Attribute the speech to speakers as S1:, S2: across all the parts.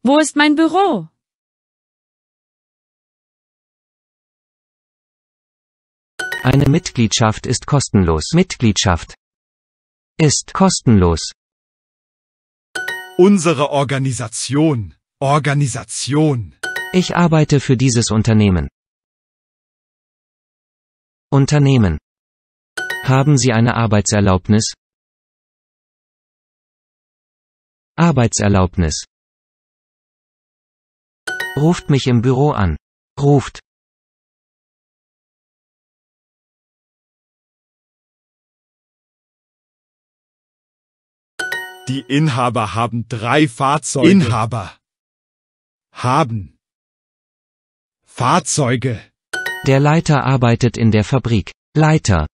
S1: Wo ist mein Büro?
S2: Eine Mitgliedschaft ist kostenlos. Mitgliedschaft ist kostenlos.
S3: Unsere Organisation. Organisation.
S2: Ich arbeite für dieses Unternehmen. Unternehmen. Haben Sie eine Arbeitserlaubnis? Arbeitserlaubnis. Ruft mich im Büro an. Ruft.
S3: Die Inhaber haben 3 Fahrzeuge. Inhaber. Haben. Fahrzeuge.
S2: Der Leiter arbeitet in der Fabrik. Leiter.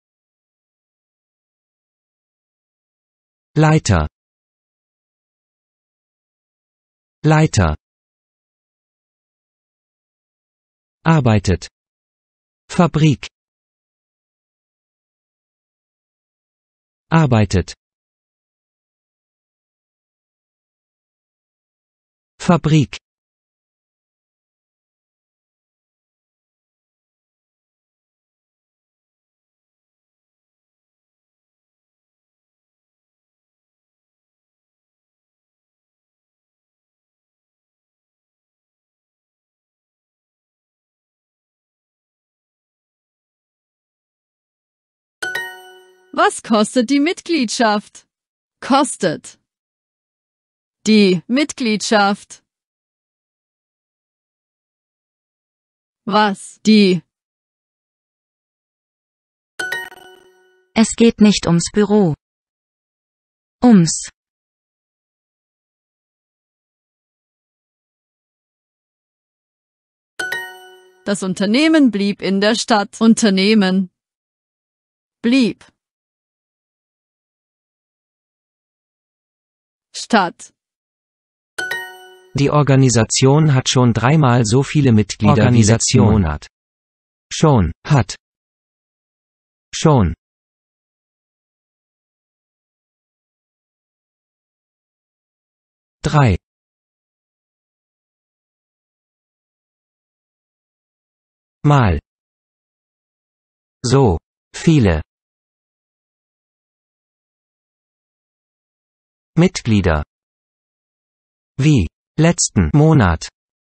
S2: Leiter. Leiter. Arbeitet. Fabrik. Arbeitet. Fabrik.
S1: Was kostet die Mitgliedschaft? Kostet. Die Mitgliedschaft. Was? Die.
S4: Es geht nicht ums Büro. Ums.
S1: Das Unternehmen blieb in der Stadt. Unternehmen. Blieb. Stadt.
S2: Die Organisation hat schon 3-mal so viele Mitglieder wie letzten Monat. Schon, hat. Schon. Drei. Mal. So. Viele. Mitglieder. Wie. Letzten Monat.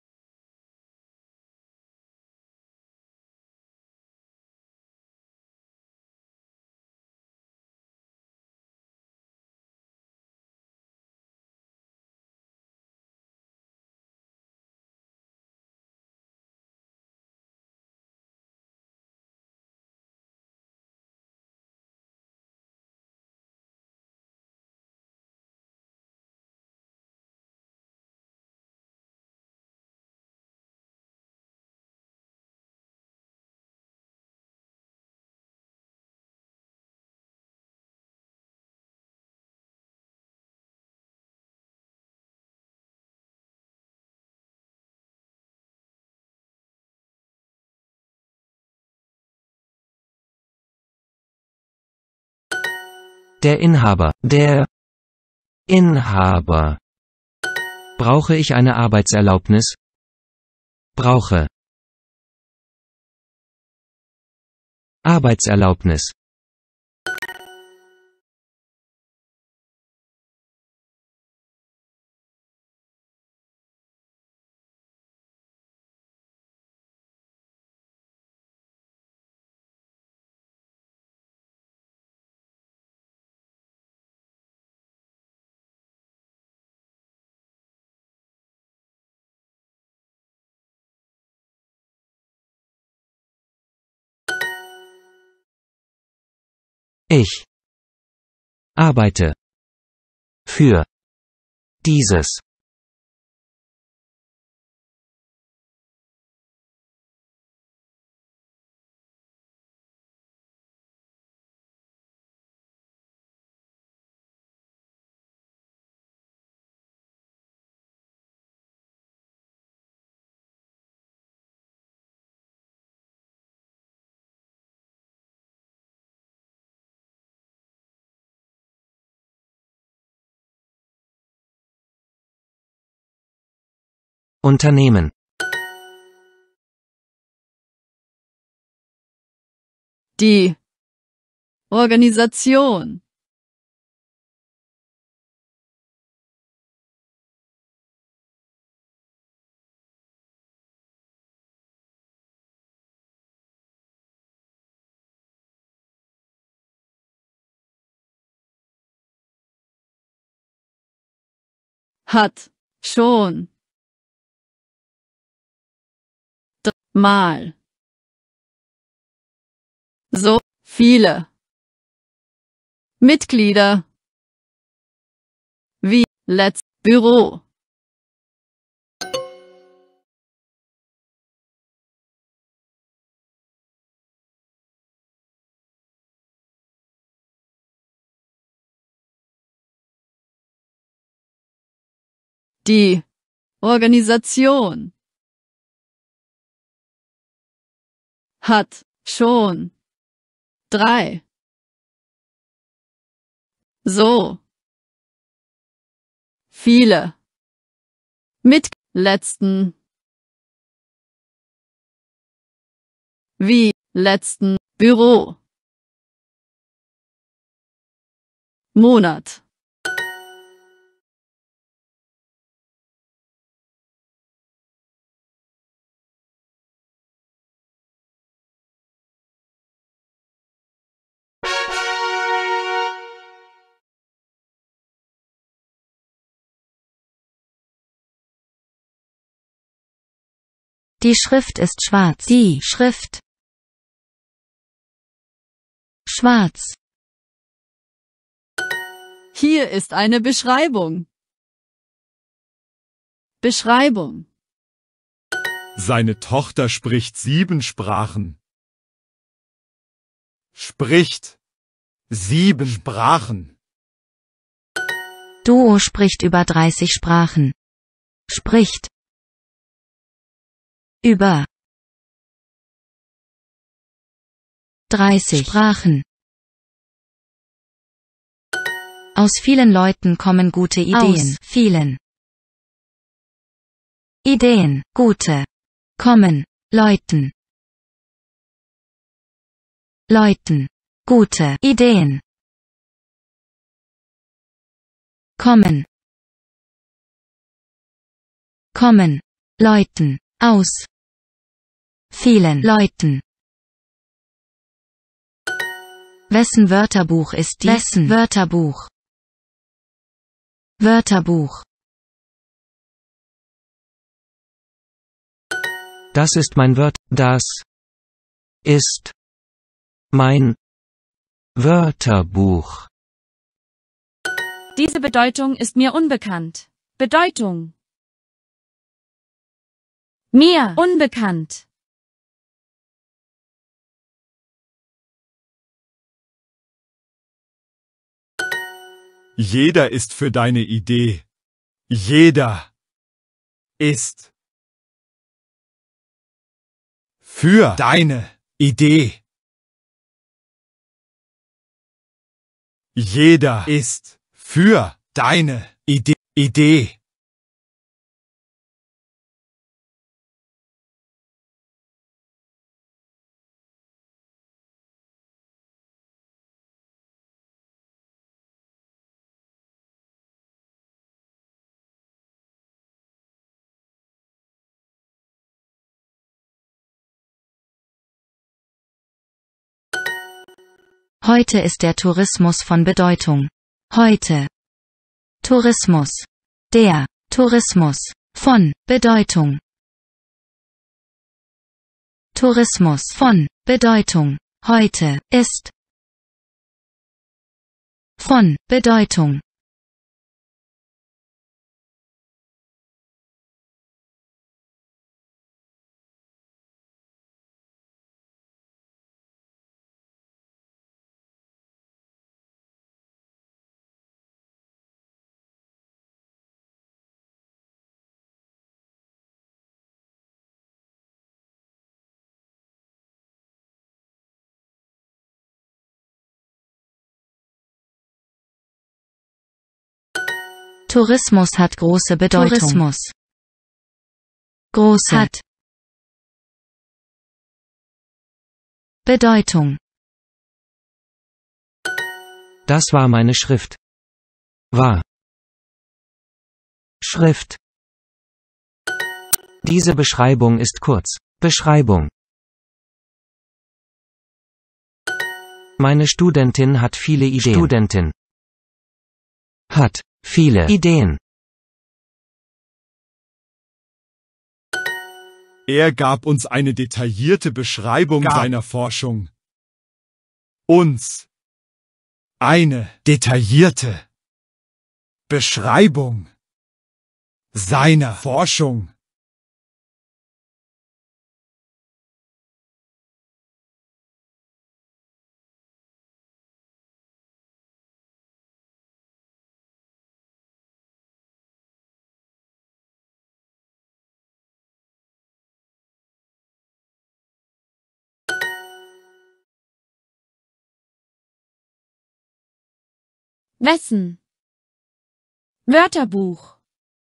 S2: Der Inhaber. Der Inhaber. Brauche ich eine Arbeitserlaubnis? Brauche. Arbeitserlaubnis. Ich arbeite für dieses Unternehmen.
S1: Die Organisation. Hat schon mal so viele Mitglieder wie letztes Büro. Die Organisation hat schon 3 so viele mit letzten wie letzten Büro Monat.
S4: Die Schrift ist schwarz. Die Schrift. Schwarz.
S1: Hier ist eine Beschreibung. Beschreibung.
S3: Seine Tochter spricht 7 Sprachen. Spricht 7 Sprachen.
S4: Duo spricht über 30 Sprachen. Spricht. Über 30 Sprachen. Aus vielen Leuten kommen gute Ideen. Aus vielen Ideen, gute, kommen, Leuten. Leuten, gute Ideen. Kommen. Kommen, Leuten, aus vielen Leuten. Wessen Wörterbuch ist dies? Wessen Wörterbuch? Wörterbuch.
S2: Das ist mein Das ist mein Wörterbuch.
S5: Diese Bedeutung ist mir unbekannt. Bedeutung. Mir unbekannt.
S3: Jeder ist für deine Idee. Jeder ist für deine Idee. Jeder ist für deine Idee.
S4: Heute ist der Tourismus von Bedeutung. Heute. Tourismus. Der Tourismus von Bedeutung. Tourismus von Bedeutung. Heute ist von Bedeutung. Tourismus hat große Bedeutung. Tourismus. große, hat, Bedeutung,
S2: Das war meine Schrift. War. Schrift. Diese Beschreibung ist kurz. Beschreibung. Meine Studentin hat viele Ideen. Studentin. Hat viele Ideen.
S3: Er gab uns eine detaillierte Beschreibung seiner Forschung. Uns. Eine detaillierte Beschreibung seiner Forschung.
S5: Wessen? Wörterbuch.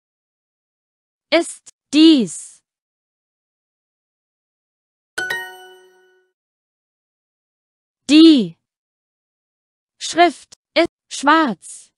S5: Ist dies? Die Schrift ist schwarz.